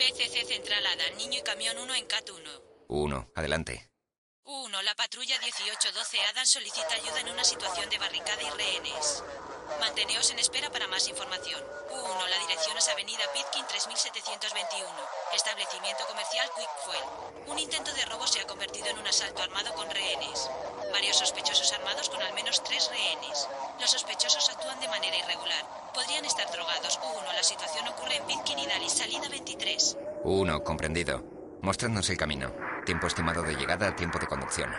PCC Central Adán, niño y camión 1 en CAT 1. 1, adelante. 1. La patrulla 1812 Adán solicita ayuda en una situación de barricada y rehenes. Manteneos en espera para más información. 1. La dirección es Avenida Pitkin 3721. Establecimiento comercial Quick Fuel. Un intento de robo se ha convertido en un asalto armado con rehenes. Varios sospechosos armados con al menos 3 rehenes. Los sospechosos actúan de manera irregular. Podrían estar drogados. 1. La situación ocurre en Pitkin y Dallas, salida 23. 1, comprendido. Mostrarnos el camino. Tiempo estimado de llegada, tiempo de conducción.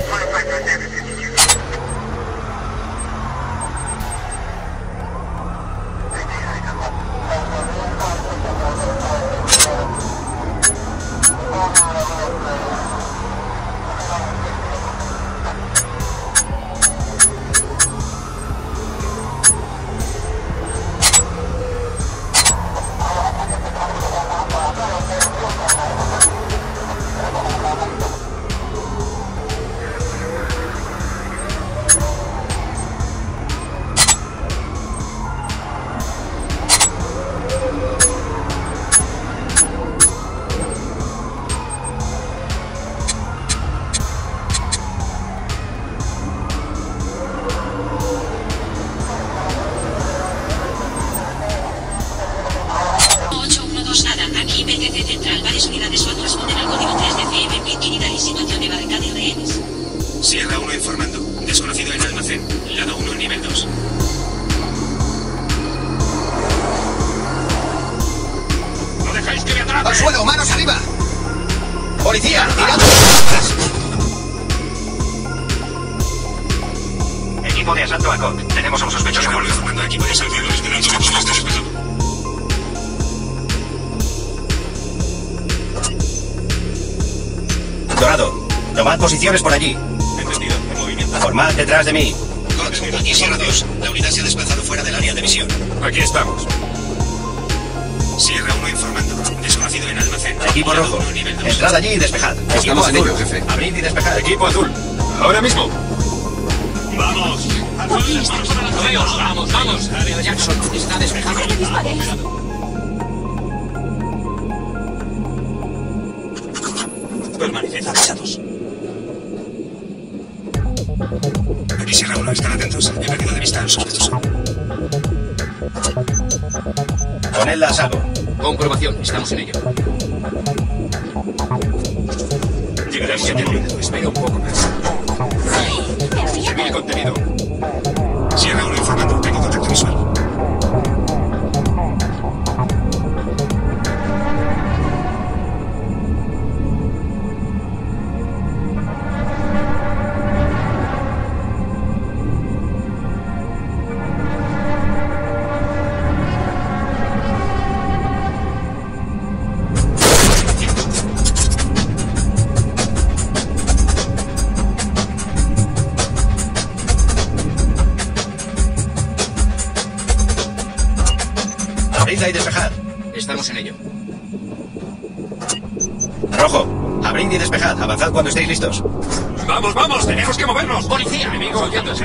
¡Al suelo! ¡Manos arriba! ¡Policía! ¡Tirando! Equipo de asalto a COD. Tenemos a un sospechoso. Formando equipo de asalto esperando que nos esté despejado. Dorado, tomad posiciones por allí. Entendido. En movimiento. Formad detrás de mí. COD, aquí Sierra 2. La unidad se ha desplazado fuera del área de visión. Aquí estamos. Sierra 1 informando. Desconocido en almacén. Equipo rojo. Entrad allí y despejad. Estamos en azul. ello, jefe. Abrid y despejad. Equipo azul. Ahora mismo. ¡Vamos! ¡Vamos, vamos! Área de Jackson está despejado. Permaneced avisados. Aquí Sierra 1. Están atentos. He perdido de vista al sospechoso. Ponedla a salvo. Comprobación, estamos en ello. Llegará en 7 minutos. Espera un poco más. Civil contenido. Sierra 1 informando. Tengo contacto visual. Abridla y despejad. Estamos en ello. Rojo, abrid y despejad. Avanzad cuando estéis listos. ¡Vamos, vamos! ¡Tenemos que movernos! ¡Policía! Enemigo huyéndose.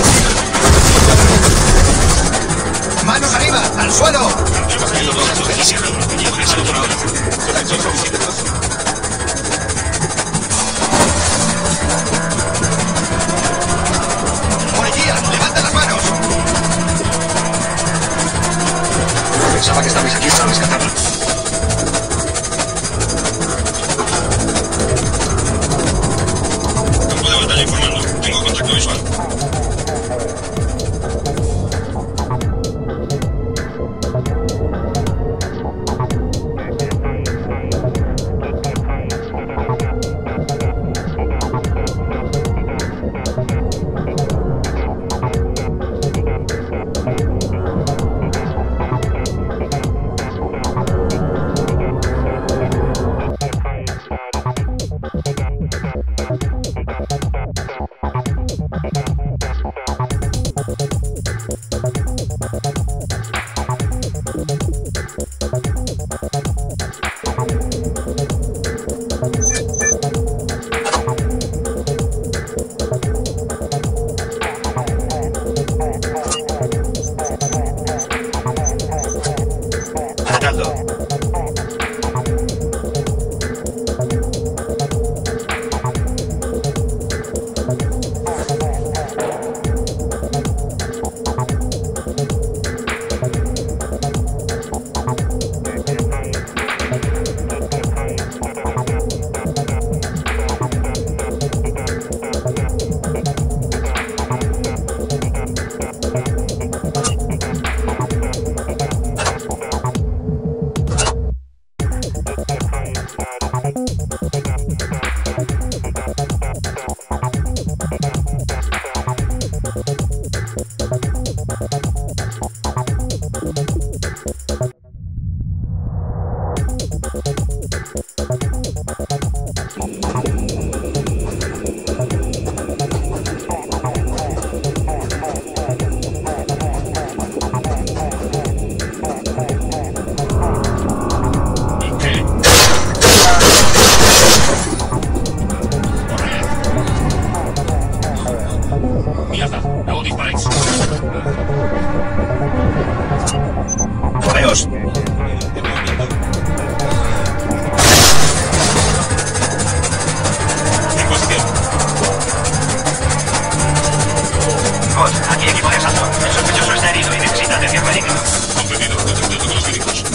¡Manos arriba! ¡Al suelo! Aquí Sierra 1. Equipo de asalto ahora. Sospechoso visitados. ¡Policía! ¡Levanta las manos! Pensaba que estabais aquí para rescatarla. Campo de batalla informando. Tengo contacto visual. avanzamos. En posición. Cod, aquí equipo de asalto. El sospechoso está herido y necesita atención médica. Comprendido. Contactando con los médicos.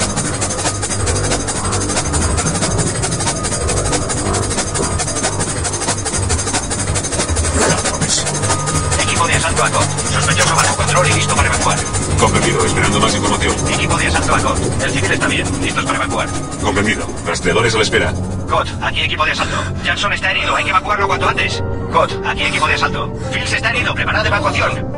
Equipo de asalto a Cod. Sospechoso bajo control y listo para evacuar. Comprendido. Esperando más información. Equipo de asalto a Cod. El civil está bien. Listos para evacuar. Comprendido. Rastreadores a la espera. Cod, aquí equipo de asalto. Jackson está herido. Hay que evacuarlo cuanto antes. Cod, aquí equipo de asalto. Fields está herido. Preparad evacuación.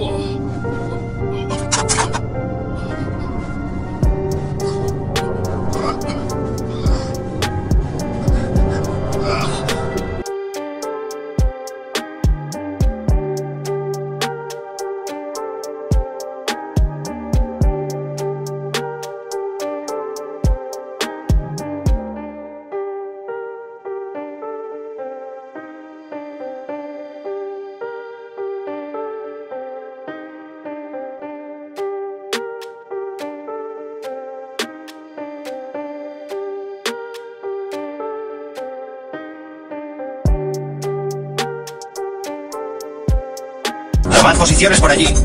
Tomad posiciones por allí.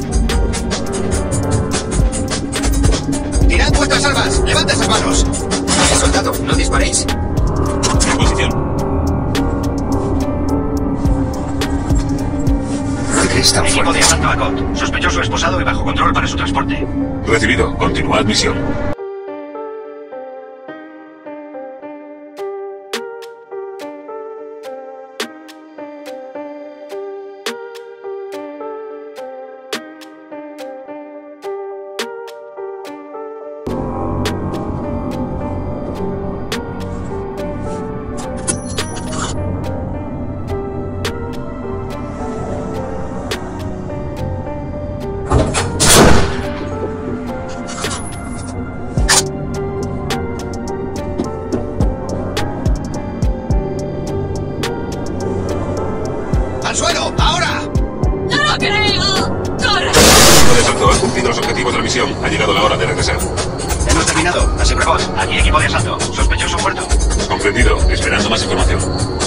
¡Tirad vuestras armas! ¡Levanta esas manos! Soldado, no disparéis. En posición. ¿Qué crees tan Equipo de fuerte? asalto a Cod. Sospechoso esposado y bajo control para su transporte. Recibido. Continuad misión. ¡Al suelo! ¡Ahora! ¡No creo! ¡Corre! Equipo de asalto. Han cumplido los objetivos de la misión. Ha llegado la hora de regresar. Hemos terminado. Asegura Cod. Aquí equipo de asalto. Sospechoso muerto. Comprendido. Esperando más información.